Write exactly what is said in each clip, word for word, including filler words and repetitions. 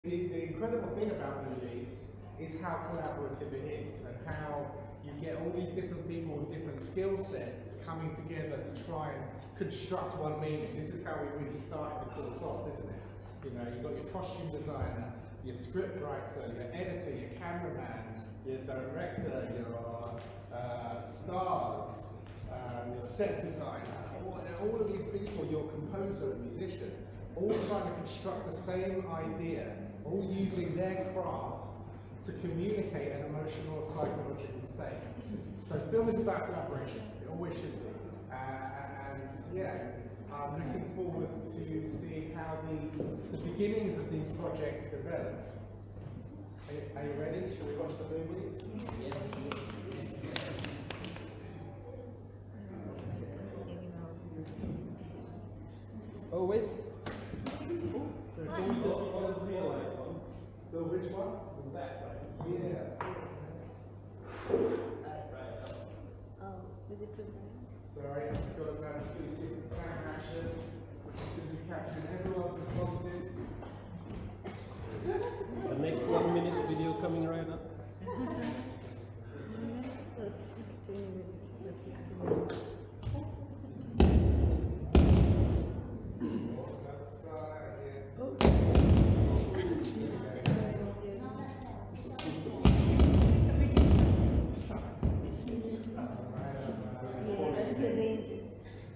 The, the incredible thing about movies is how collaborative it is and how you get all these different people with different skill sets coming together to try and construct one meaning. This is how we really started the course off, isn't it? You know, you've got your costume designer, your script writer, your editor, your cameraman, your director, your uh, stars, um, your set designer, all, all of these people, your composer and musician, all trying to construct the same idea, all using their craft to communicate an emotional or psychological state. So film is about collaboration, it always should be. Uh, and yeah, I'm looking forward to seeing how these, the beginnings of these projects develop. Are you, are you ready? Shall we watch the movies? Yes. Oh wait. The which one? The back, right? Yeah. Oh, is it too bright? Sorry, I've got about a three sixty camera action, which is going to be capturing everyone's responses. The next one minute video coming right up. Let's start here. Yeah, that's the dangerous.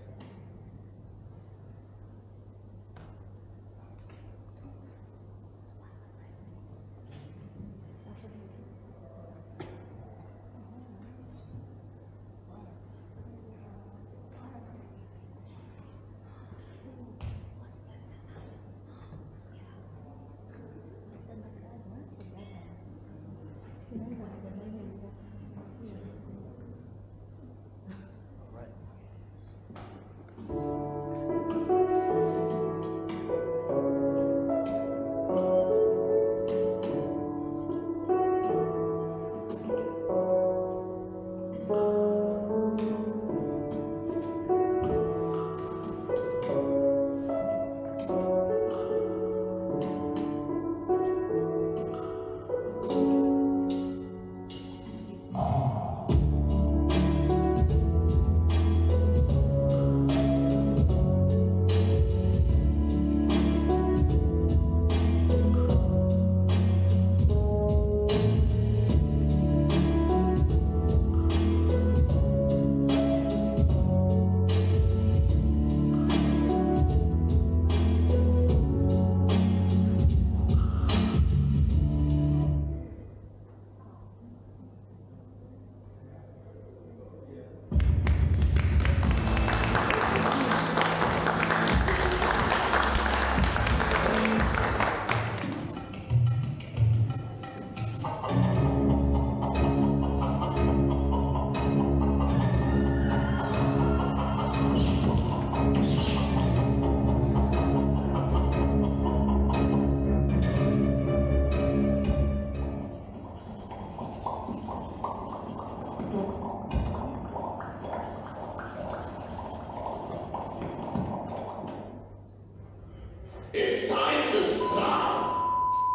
It's time to stop!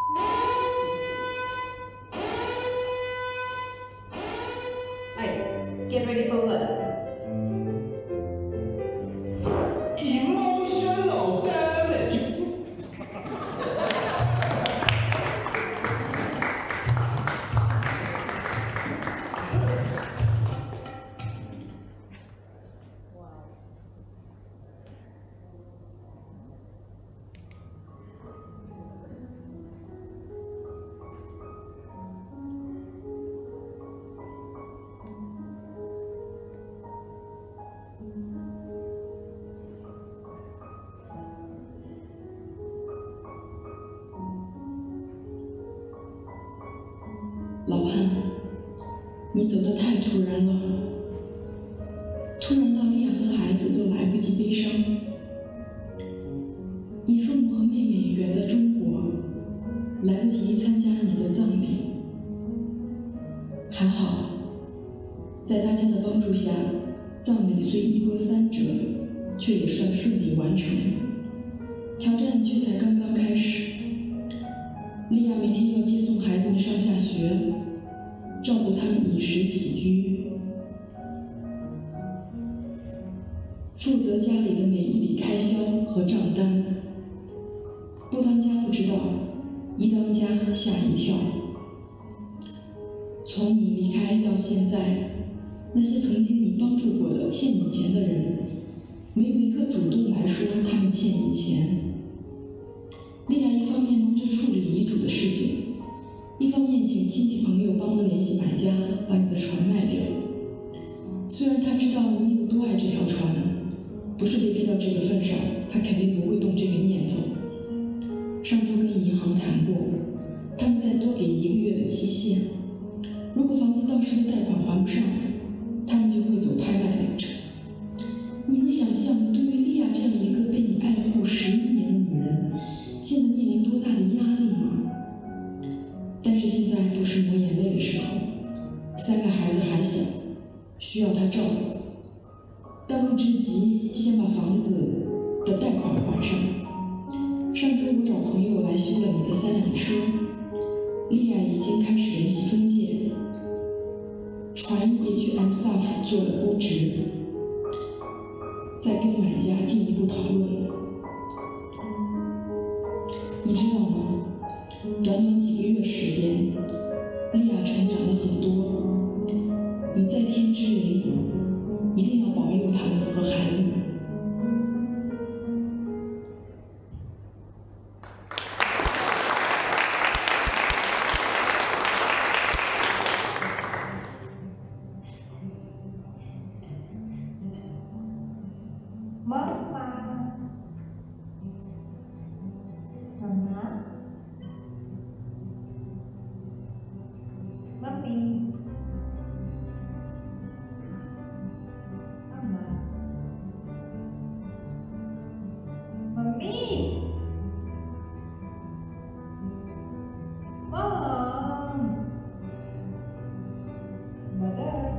Hey, get ready for work. Emotional damage! Wow. 老潘，你走得太突然了，突然到莉亚和孩子都来不及悲伤。你父母和妹妹远在中国，来不及参加你的葬礼。还好，在大家的帮助下，葬礼虽一波三折，却也算顺利完成。挑战却才刚刚开始。 莉亚每天要接送孩子们上下学，照顾他们饮食起居，负责家里的每一笔开销和账单。不当家不知道，一当家吓一跳。从你离开到现在，那些曾经你帮助过的欠你钱的人，没有一个主动来说他们欠你钱。莉亚一方面忙着处理遗嘱的事情，一方面请亲戚朋友帮忙联系买家，把你的船卖掉。虽然他知道你有多爱这条船，不是被逼到这个份上，他肯定不会动这个念头。上周跟银行谈过，他们再多给一个月的期限。如果房子到时的贷款还不上，他们就会走拍卖流程。你能想象对于莉亚这样一个被你爱护十一年的女人，现在面临多大的压力吗？但是现在不是抹眼泪的时候，三个孩子还小，需要她照顾。当务之急，先把房子的贷款还上。上周我找朋友来修了你的三辆车，莉亚已经开始联系中介，船也去 M S A F 做了估值，再跟买家进一步讨论。你知道吗？短短几个月时间，莉亚成长了很多。你在天之灵，一定要保佑他们和孩子们。 妈妈，妈妈，妈咪，妈妈，妈咪，Mom, Mother,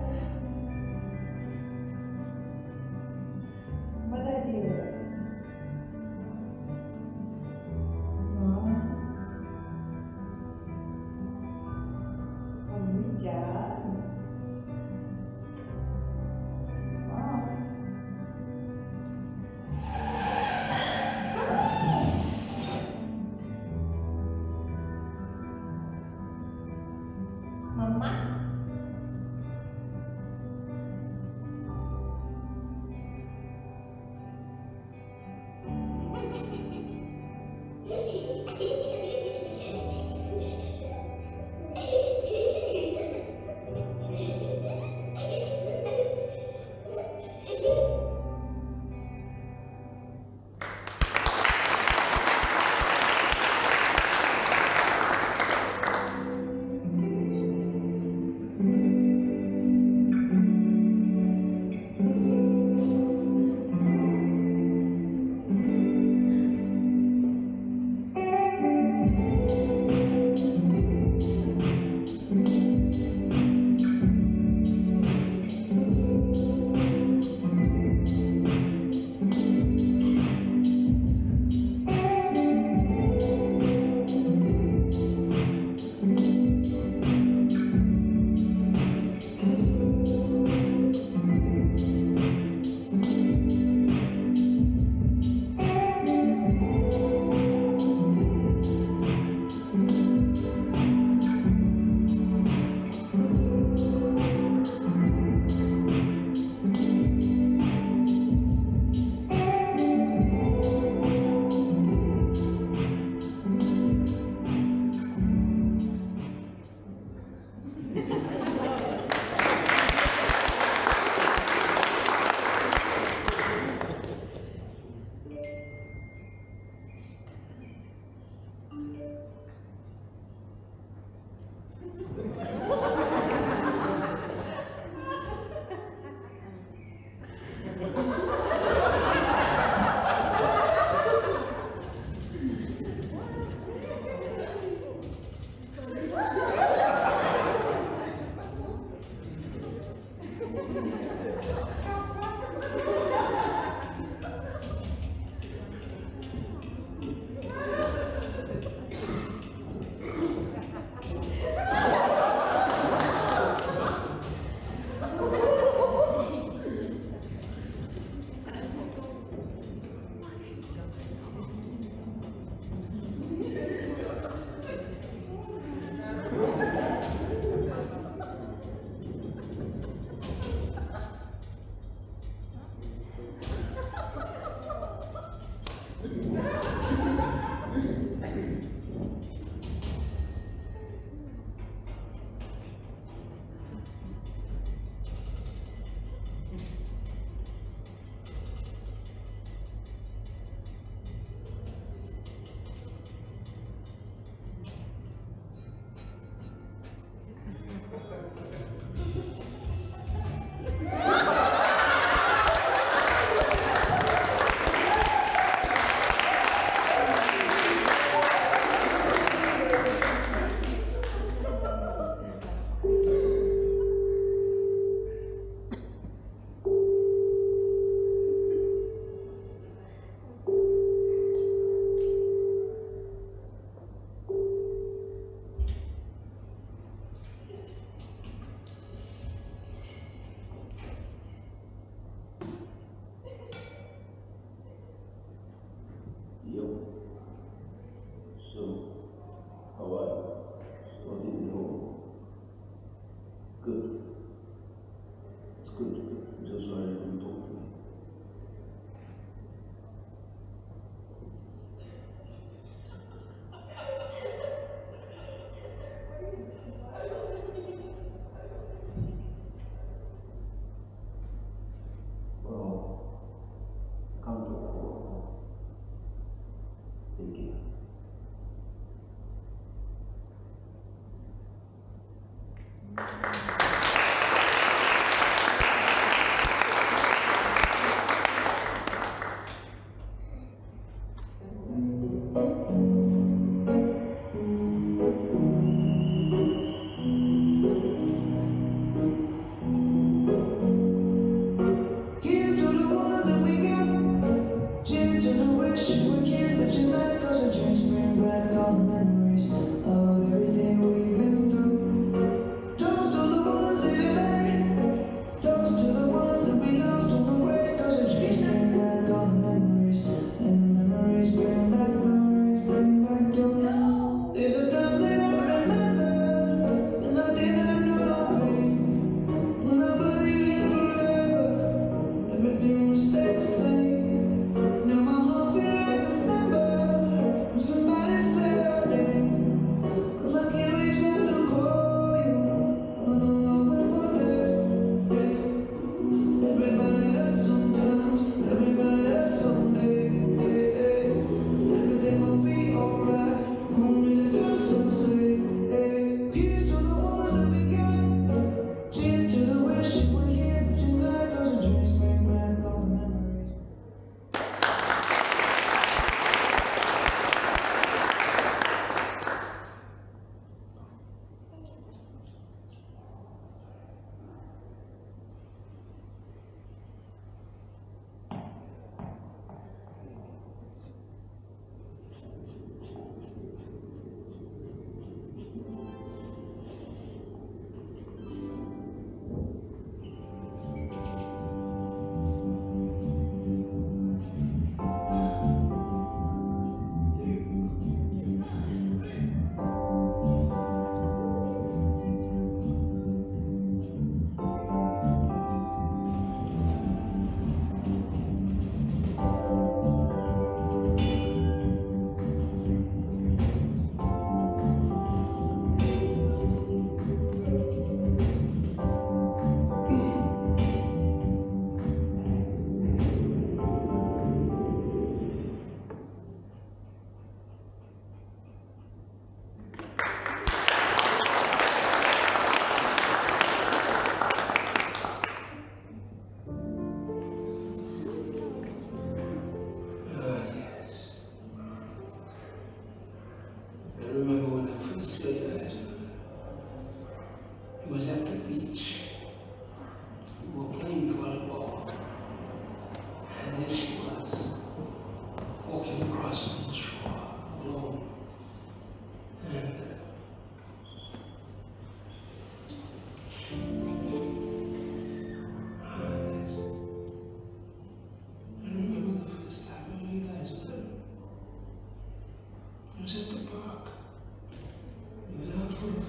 Mother dear. Mom, Mamiจ๋า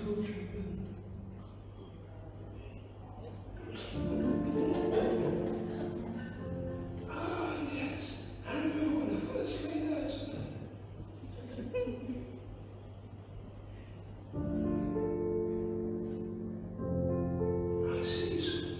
Ah, yes. I remember when I first made eyes with her. I'll see you soon.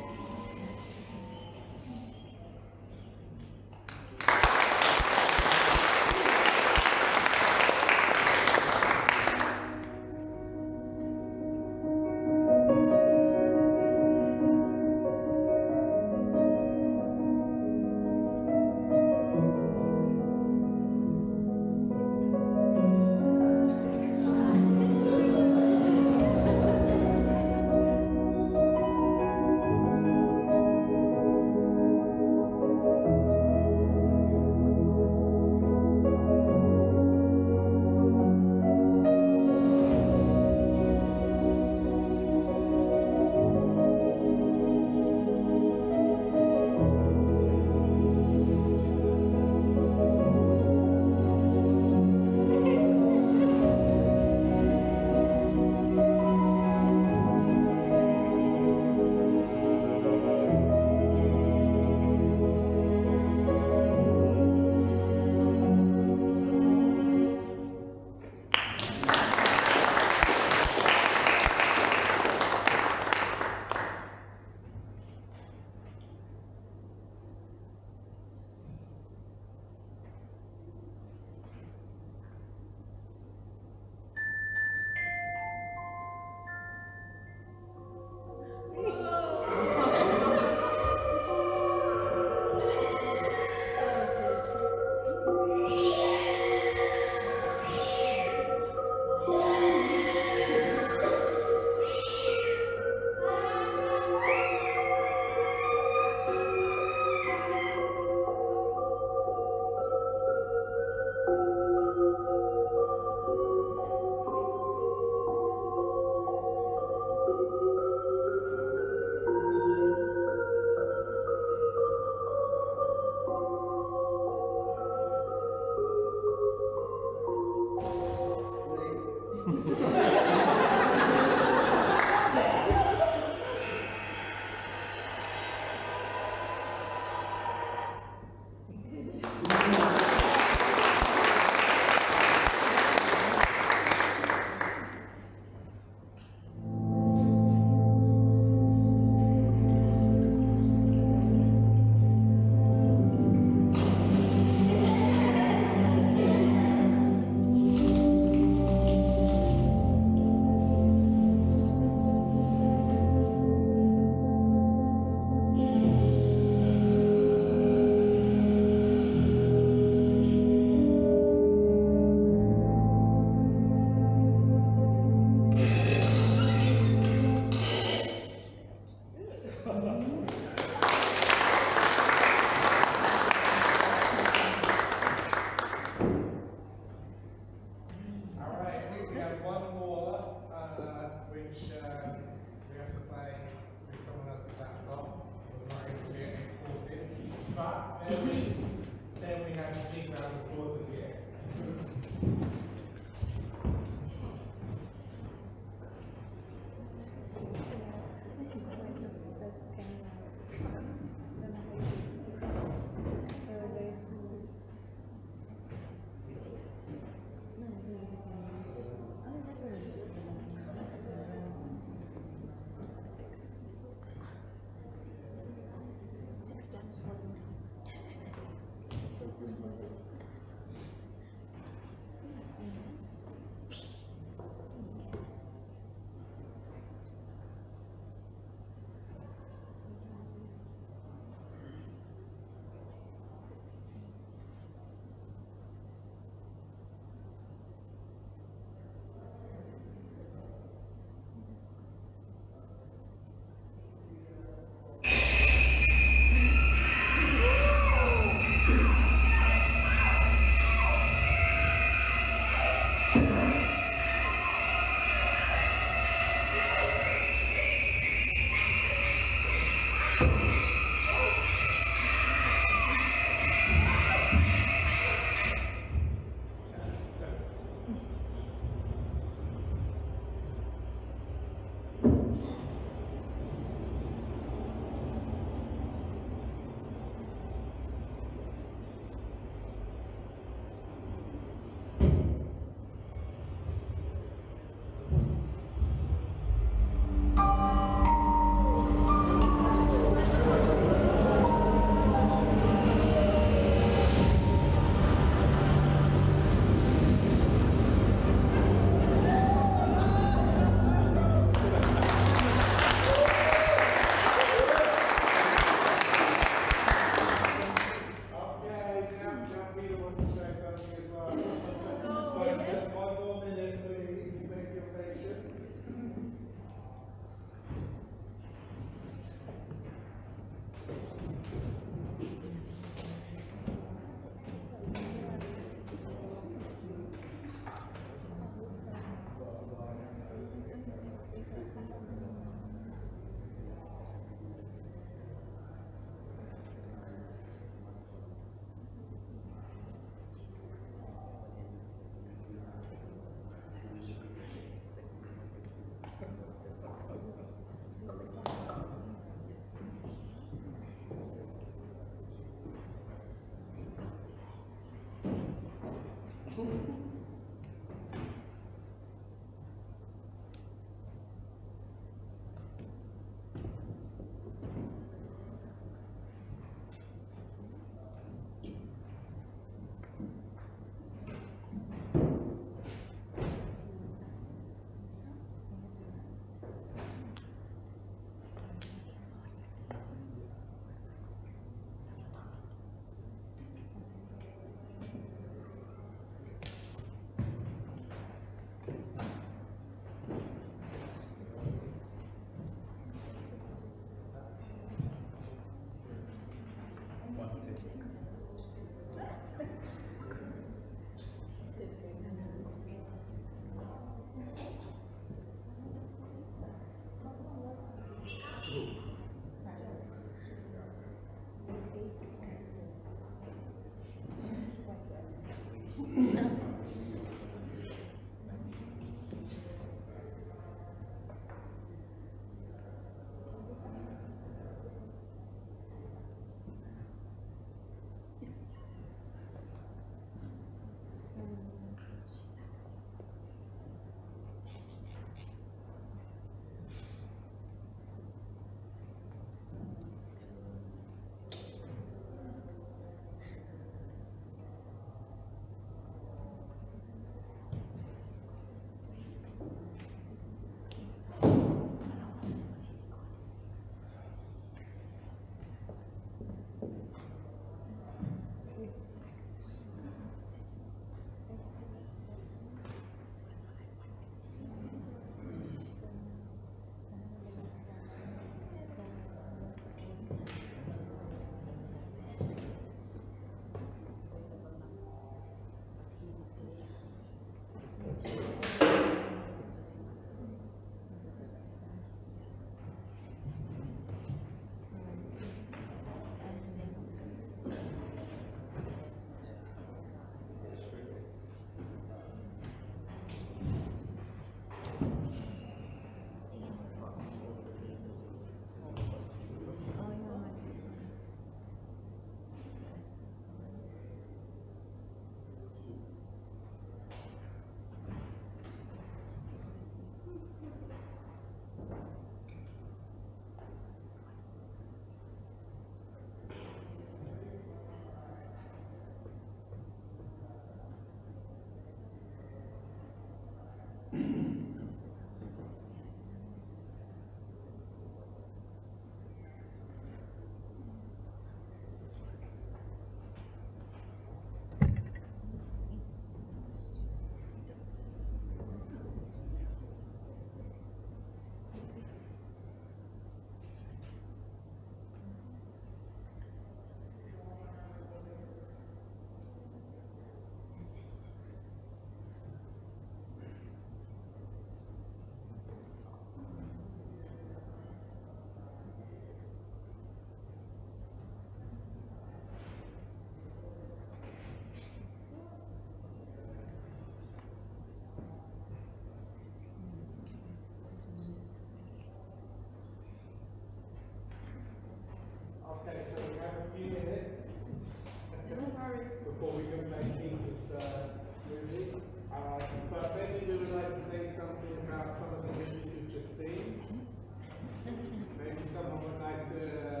before we can make Keith's uh, movie. Uh, but maybe we would like to say something about some of the movies we've just seen. Maybe someone would like to uh,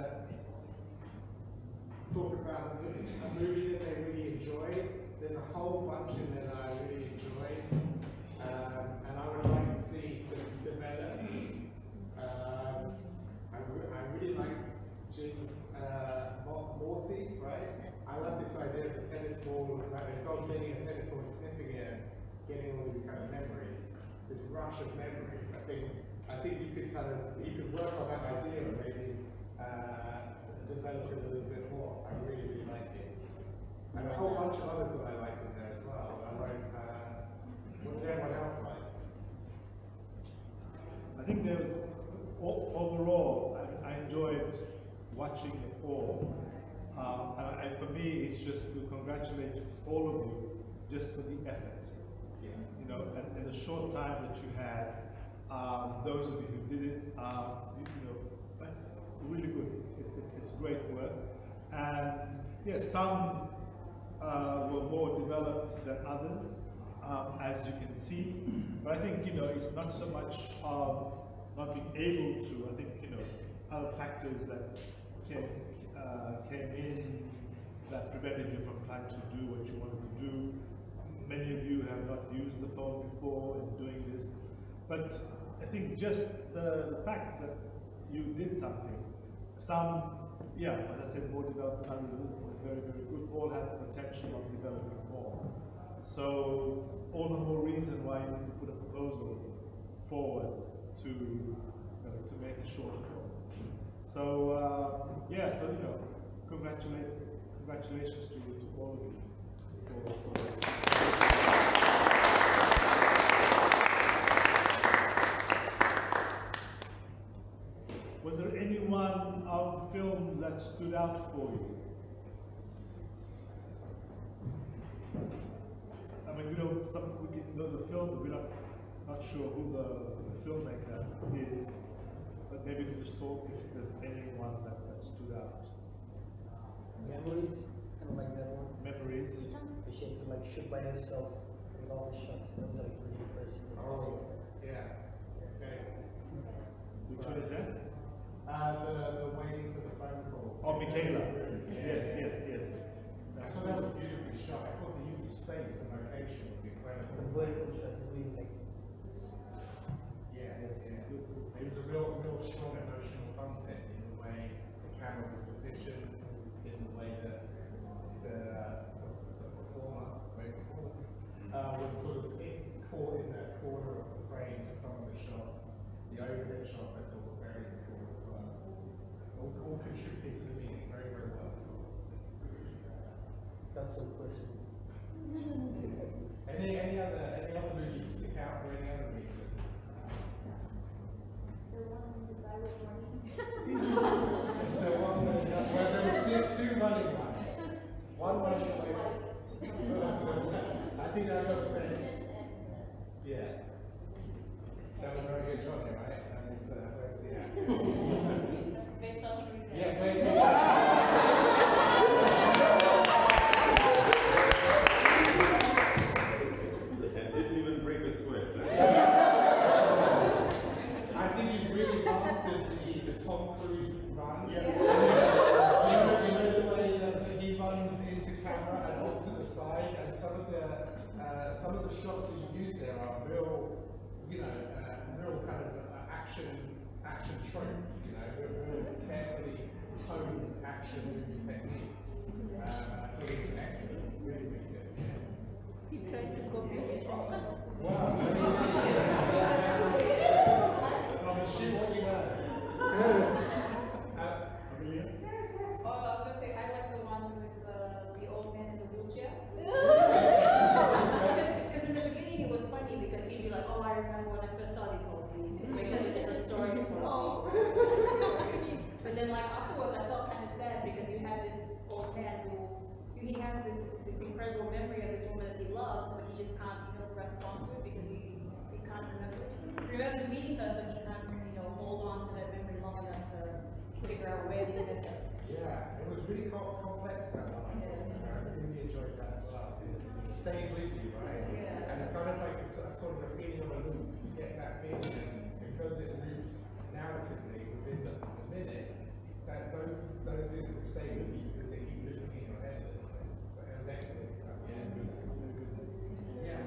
talk about the movies, a movie that they really enjoyed. There's a whole bunch in there that I really enjoyed, um, and I would like to see them developed. Um, I, re I really like Jim's uh, Morty, right? I love this idea of the tennis ball, like the dog getting a tennis ball and sniffing it and getting all these kind of memories, this rush of memories. I think I think you could kind of you could work on that idea and maybe uh, develop it a little bit more. I really really like it. And a whole bunch of others that I liked in there as well. I like uh, what did everyone else like? I think there was overall I, I enjoyed watching it all. Um, and, and for me, it's just to congratulate all of you just for the effort. Yeah. You know, and in the short time that you had, um, those of you who did it, um, you, you know, that's really good. It's, it's, it's great work. And yeah, some uh, were more developed than others, um, as you can see. But I think, you know, it's not so much of not being able to. I think, you know, other factors that came, uh, came in that prevented you from trying to do what you wanted to do. Many of you have not used the phone before in doing this. But I think just the, the fact that you did something, some, yeah, as I said, more developed than others was very, very good. All have the potential of developing more. So all the more reason why you need to put a proposal forward to, you know, to make a short film. So uh, yeah, so you know, congratulate, congratulations to, to all of you. For, for Was there any one of the films that stood out for you? I mean, we know some we can know the film, but we're not not sure who the, the filmmaker is. But maybe we can just talk if there's anyone that, that stood out. Memories, kind of like that one. Memories. Where she had to like shoot by herself with all the shots. That was like really impressive. Oh, yeah. Okay. Which So, one is that? Uh, the, the waiting for the phone call. Oh, Michaela. Yeah. Yes, yes, yes. I That's thought that good. was beautifully shot. I thought the use of space and location was The incredible. vertical shot is really like. Yeah, yeah. There was a real, real strong emotional content in the way the camera was positioned, in the way that the, the, the performer, the performance, uh, was sort of in, caught in that corner of the frame for some of the shots. The overhead shots I thought were very cool as well. All, all contributed to the meaning very, very well. That's so personal. Any any other any other movies stick out for any other reason? The one the guy was running. The one that, uh, well, there was two, two running ones. One running away. Oh, that's good. I think that was best. Yeah. That was very good, Johnny, right? And it's, uh, where's he at? That's based on true events. Yeah, based on And didn't even break a sweat. I think he's really mastered the, the Tom Cruise run. Yeah. You know, you know the way that, that he runs into camera and off to the side, and some of the uh, some of the shots that you use there are real, you know, uh, real kind of uh, action action tropes. You know, real, real carefully honed action movie techniques. Uh, I think it's excellent, really, really good. Yeah. He tries to copy it. Wow. From the shoot what you know. Uh, Amelia? Oh, I was gonna say I like the one with uh, the old man in the wheelchair. Because in the beginning it was funny because he'd be like, "Oh, I remember when I first saw the policy," because a different story of policy. But then, like afterwards, I felt kind of sad because you had this old man who he has this this incredible memory of this woman that he loves, but he just can't, you know, respond to it because he he can't remember. He remembers meeting her, but he can't, you know, hold on to that memory long enough to figure out where he's meant to. Yeah, it was really co complex that one. I thought. I really stays with you, right? Yeah. And it's kind of like a, s- a sort of a feeling of a loop. You get that feeling, and because it loops narratively within the, the minute, that those those things will stay with you because they keep looping in your head a little bit. So it was excellent. That's, yeah, good. Yeah.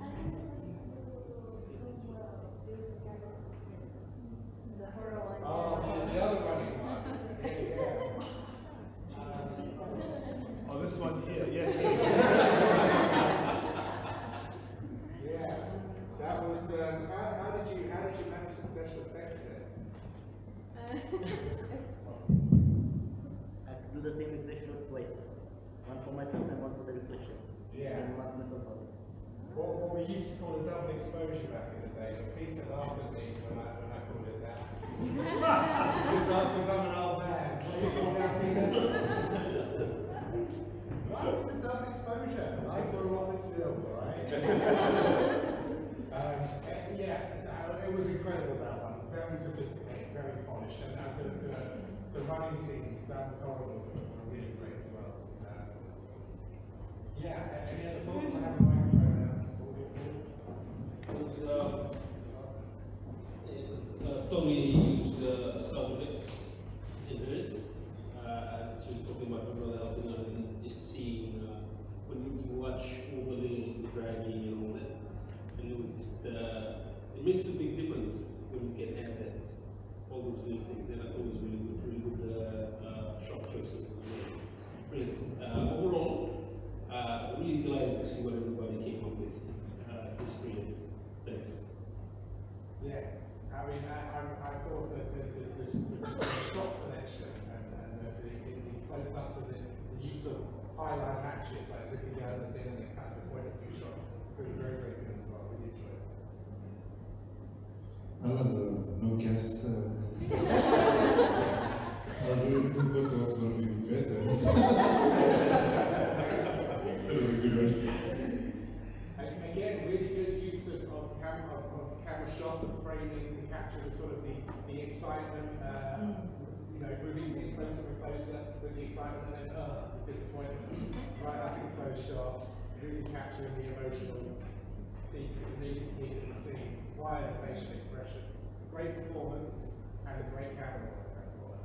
The horror one. Oh, the, the other running one. Yeah, yeah. Um, Oh, this one here, yes. yeah. That was. Um, how, how did you how did you manage the special effects there? I have to do the same exact shot twice. One for myself and one for the reflection. Yeah. And mask myself up. What, what we used to call a double exposure back in the day, but Peter laughed at me when I when I called it that. Because I'm, because I'm an old man. What's it called now, Peter? Why was it double exposure? I grew up with film, right? um, and yeah, uh, it was incredible, that one. Very sophisticated, very polished, and uh, the, the, the running scenes down the corridors were, were really great as well. Um, yeah, any other thoughts? I have a microphone now. Was, uh, uh, Tommy used uh, sound effects in hers, uh, and she was talking about her brother helping her and just seeing uh, when you watch all the little the dragging and all that, and it was just uh, it makes a big difference when you can add that all those little things, and I thought it was really good, really good uh, uh, shot choices. Brilliant. Uh, overall, uh, really delighted to see what everybody came up with uh, to screen. Thanks. Yes, I mean, I, I, I thought that the, the, the, the, the shot selection and, and the, the, the close-ups and the, the use of highlight matches, like looking down the thing and then kind of point a few shots, was very, very good as well. Really enjoyed it. I love the no guest. Uh, I was really looking forward to what's going to be prepared then. That was a good one. Again, really good use of, of, cam of, of camera shots and framing to capture the sort of the, the excitement, uh, you know, moving getting closer and closer with the excitement and then uh, the disappointment right up in close shot, really capturing the emotional peak, immediate peak of the scene via the facial expressions. Great performance and a great camera work. I thought.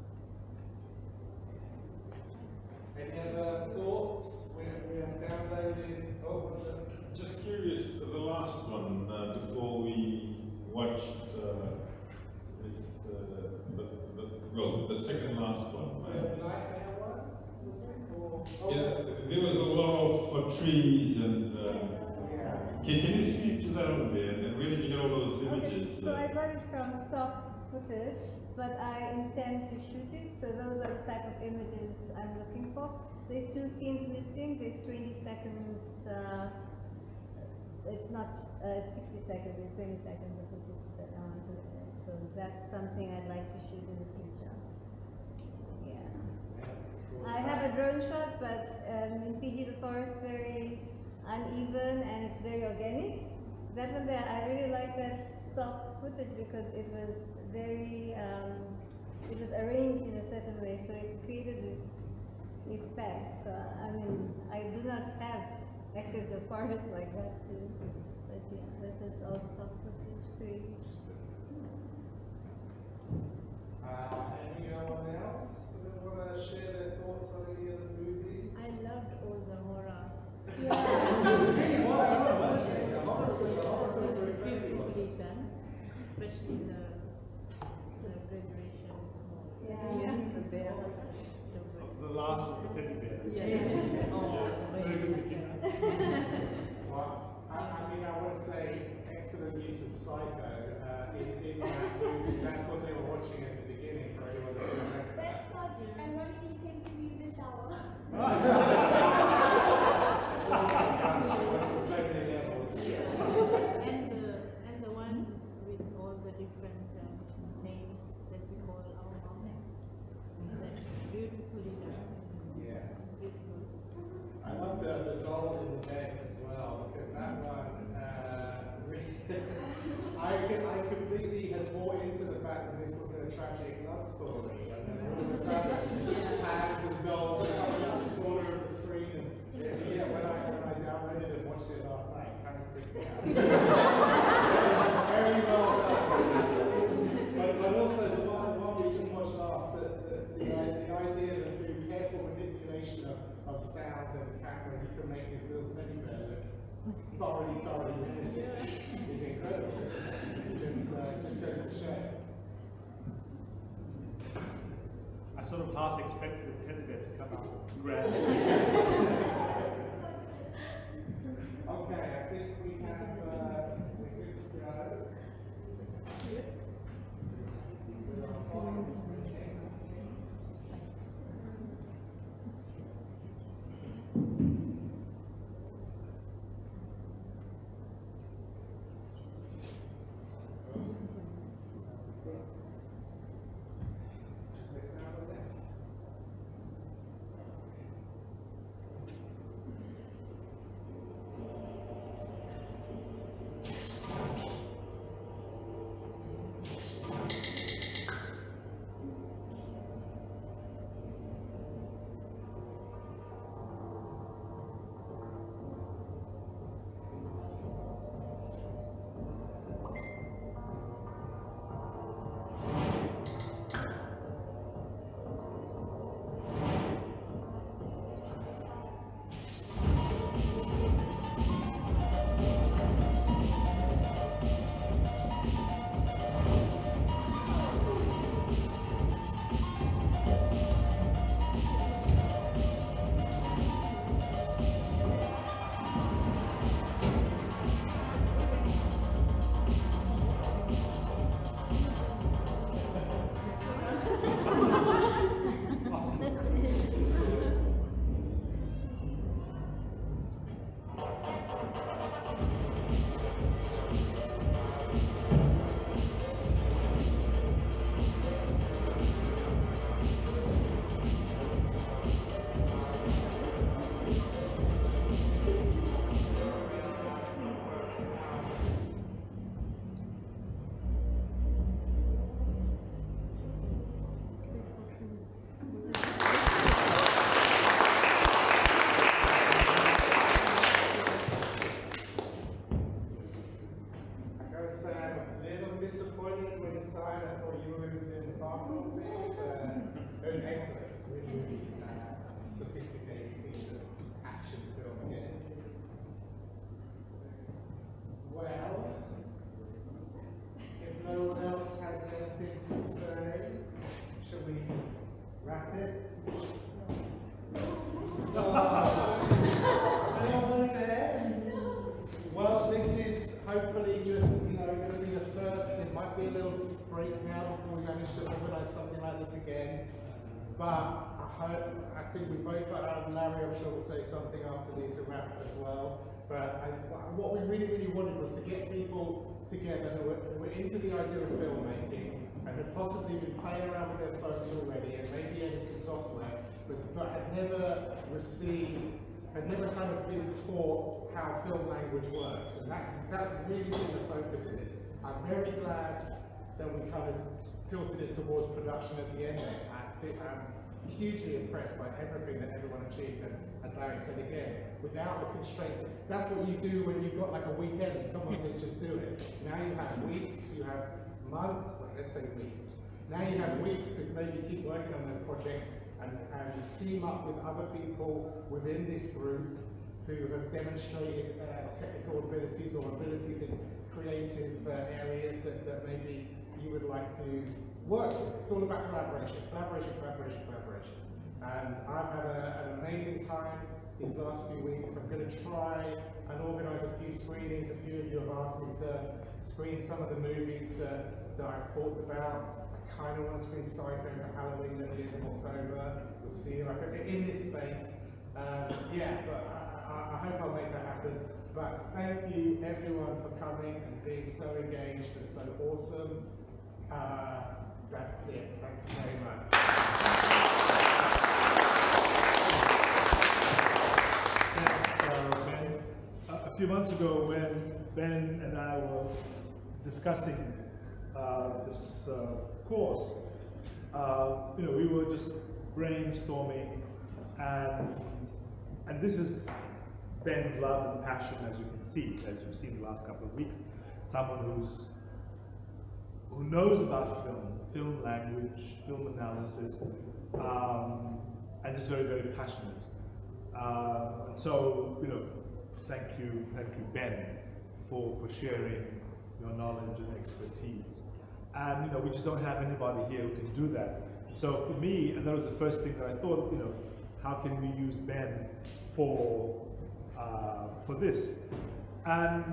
Any other thoughts? We have, we have downloaded. Oh, what's that? Just curious, the last one, uh, before we watched uh, this, uh, the, the, well, the second last one. The Uh, nightmare one, was it? Or, oh, yeah, there was a lot of uh, trees and. Uh, yeah. can, can you speak to that on there? And where did you get all those Okay, images? so I Uh, got it from stock footage, but I intend to shoot it, so those are the type of images I'm looking for. There's two scenes missing, there's twenty seconds, uh, it's not uh, sixty seconds, it's twenty seconds of footage that I want to edit, so that's something I'd like to shoot in the future. Yeah. I have a drone shot, but um, in Fiji the forest is very uneven and it's very organic. That one there, I really like that stock footage because it was very, um, it was arranged in a certain way, so it created this effect. So, I mean, I do not have access to forest like that too, but yeah, that was all stock footage created. Uh, anyone else that want to share their thoughts on any of the movies? I loved all the horror. Yeah. Really, what are, weren't they? The horror, the horror films are incredible. Beautifully done, especially the the graduation small. Yeah. The bear. The last of the teddy bear. Yes. Oh, Very good beginning. Well, I, I mean, I want to say excellent use of Psycho uh, in, in that movie. That's what they were watching at the beginning for anyone that remembers. Best part, and when he came to me in the shower. Oh my gosh, it works on so many levels. And the and the one with all the different um, names that we call our moms. That's beautifully done. Yeah. Beautiful. I love the, the doll in the bed as well, because that one, uh, really, I, I completely had bought into the fact that this was a tragic love story, and then all of a sudden, hands and dolls coming up the corner of the screen, and yeah, when I, when I downloaded the this little teddy bear look thoroughly, thoroughly menacing is incredible. Just, uh, just goes to show. I sort of half expected the teddy bear to come out grand. Okay, I think we have, uh, we're good to go. With our final screening. Well, this is hopefully just, you know, going to be the first. It might be a little break now before we manage to organise something like this again. But I hope, I think we both, uh, Larry, I'm sure will say something after me to wrap as well. But I, what we really, really wanted was to get people together who were, who were into the idea of filmmaking and had possibly been playing around with their phones already and maybe editing software, but, but had never received, had never kind of been taught how film language works. And that's, that's really been the focus of this. I'm very glad that we kind of tilted it towards production at the end there. I think I'm hugely impressed by everything that everyone achieved, and as Larry said again, without the constraints. That's what you do when you've got like a weekend and someone says just do it. Now you have weeks, you have months, well, let's say weeks. Now you have weeks to maybe keep working on those projects and, and team up with other people within this group who have demonstrated uh, technical abilities or abilities in creative uh, areas that, that maybe you would like to work with. It's all about collaboration, collaboration, collaboration, collaboration. And I've had a, an amazing time these last few weeks. I'm going to try and organise a few screenings. A few of you have asked me to screen some of the movies that, that I've talked about. I kind of want to screen Psycho for Halloween at the end of October. We'll see like in this space. Um, yeah, but I, I, I hope I'll make that happen. But thank you everyone for coming and being so engaged and so awesome. Uh, that's it. Thank you very much. Thanks, uh, Ben. A, a few months ago, when Ben and I were discussing uh, this uh, course, uh, you know, we were just brainstorming, and and this is Ben's love and passion, as you can see, as you've seen the last couple of weeks. Someone who's who knows about film, film language, film analysis, um, and just very, very passionate. Um, and so, you know, thank you, thank you, Ben, for, for sharing your knowledge and expertise. And, you know, we just don't have anybody here who can do that. So for me, and that was the first thing that I thought, you know, how can we use Ben for, uh, for this? And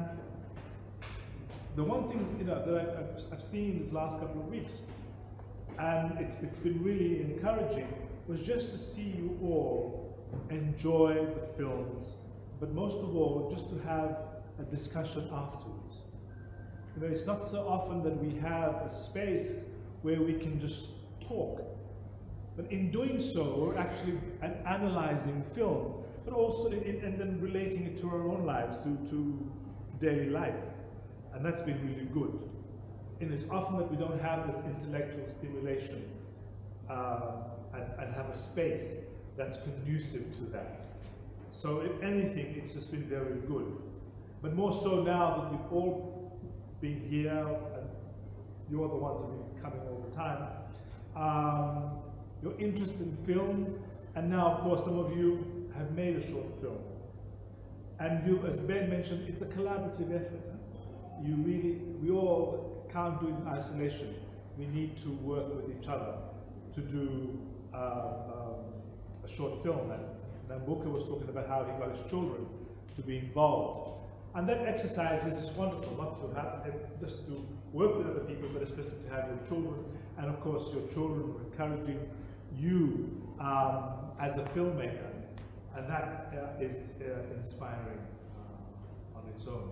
the one thing, you know, that I, I've, I've seen these last couple of weeks, and it's, it's been really encouraging, was just to see you all enjoy the films, but most of all, just to have a discussion afterwards. You know, it's not so often that we have a space where we can just talk. But in doing so, we're actually an analyzing film, but also in, in, and then relating it to our own lives, to, to daily life. And that's been really good. And it's often that we don't have this intellectual stimulation uh, and, and have a space that's conducive to that. So if anything, it's just been very good. But more so now that we've all been here, and you're the ones who've been coming all the time, um, your interest in film, and now of course some of you have made a short film. And you, as Ben mentioned, it's a collaborative effort. Huh? You really, we all can't do it in isolation. We need to work with each other to do uh, um, a short film. And Nambuka was talking about how he got his children to be involved. And that exercise is just wonderful, not to have, just to work with other people, but especially to have your children, and of course your children encouraging you um, as a filmmaker. And that uh, is uh, inspiring uh, on its own.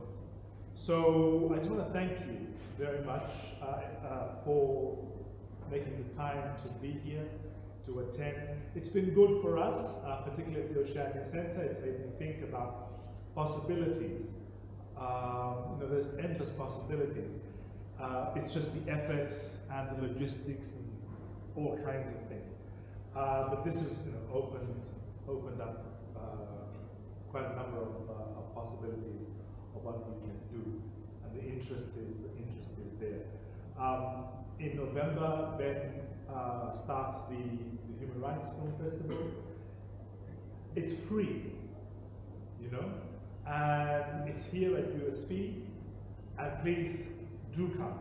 So I just want to thank you very much uh, uh, for making the time to be here, to attend. It's been good for us, uh, particularly at the Oceania Center. It's made me think about possibilities. Um, you know, there's endless possibilities. Uh, it's just the efforts and the logistics and all kinds of things. Uh, but this has, you know, opened opened up uh, quite a number of, uh, of possibilities of what we can do, and the interest is the interest is there. Um, in November, Ben uh, starts the, the Human Rights Film Festival. It's free, you know, and it's here at U S P, and please do come.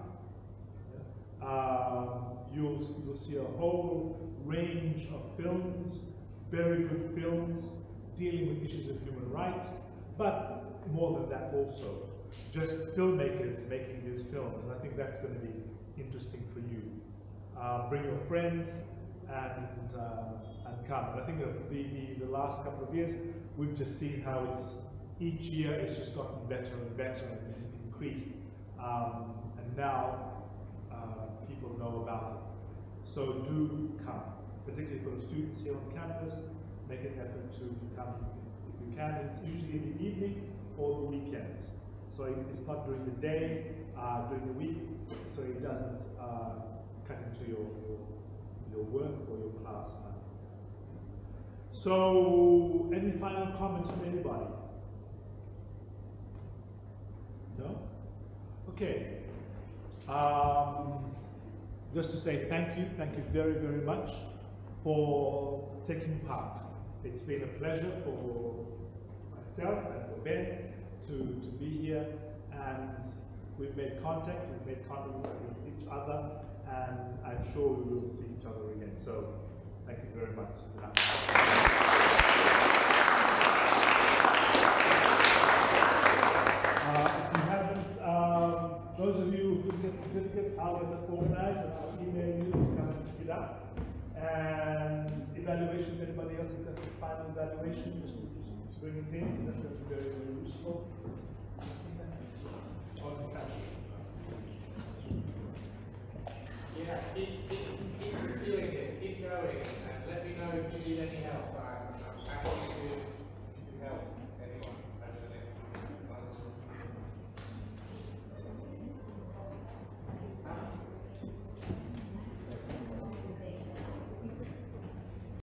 Um, you'll, you'll see a whole range of films, very good films, dealing with issues of human rights, but more than that also, just filmmakers making these films, and I think that's going to be interesting for you. Uh, bring your friends and, uh, and come. And I think of the, the, the last couple of years, we've just seen how it's, each year it's just gotten better and better and increased. Um, and now uh, people know about it. So do come, particularly for the students here on campus. Make an effort to come if, if you can. It's usually in the evenings or the weekends. So it's not during the day, uh, during the week, so it doesn't uh, cut into your, your, your work or your class time. So, any final comments from anybody? No? Okay. Um, just to say thank you, thank you very, very much for taking part. It's been a pleasure for myself and for Ben to, to be here, and we've made contact, we've made contact with each other, and I'm sure we will see each other again. So, thank you very much. Uh, if you haven't, um, those of you who get certificates, I'll get them organized and I'll email you to come and pick it up. And evaluation, if anybody else has got the final evaluation, just, just bring it in.